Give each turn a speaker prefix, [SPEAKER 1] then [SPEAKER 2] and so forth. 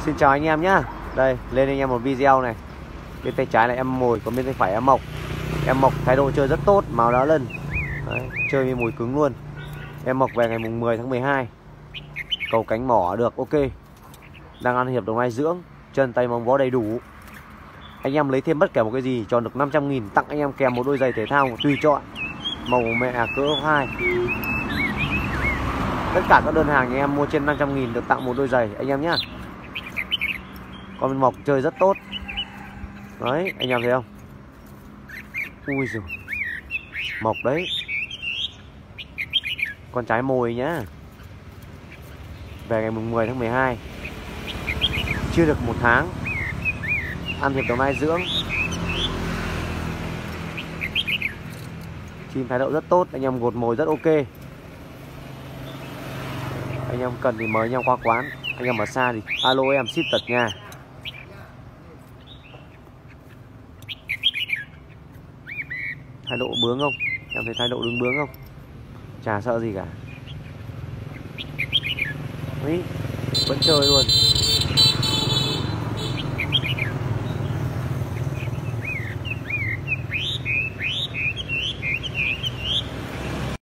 [SPEAKER 1] Xin chào anh em nhá. Đây, lên anh em một video này. Bên tay trái là em Mồi, còn bên tay phải em Mộc. Em Mộc thái độ chơi rất tốt, màu đá lân. Đấy, chơi với mùi cứng luôn. Em Mộc về ngày mùng 10 tháng 12. Cầu cánh mỏ được, ok. Đang ăn hiệp đồng nai dưỡng, chân tay móng vó đầy đủ. Anh em lấy thêm bất kể một cái gì, chọn được 500.000, tặng anh em kèm một đôi giày thể thao tùy chọn. Màu mẹ cỡ 2. Tất cả các đơn hàng anh em mua trên 500.000 được tặng một đôi giày anh em nhá. Con bên Mộc chơi rất tốt. Đấy, anh em thấy không? Ui giời, Mộc đấy. Con trái Mồi nhá. Về ngày mùng 10 tháng 12. Chưa được 1 tháng. Ăn hiệp đồng nai dưỡng. Chim thái độ rất tốt, anh em gột mồi rất ok. Anh em cần thì mời anh em qua quán. Anh em ở xa thì alo em ship tận nhà. Thái độ bướng không? Em thấy thái độ đứng bướng không? Chả sợ gì cả. Đấy, vẫn chơi luôn.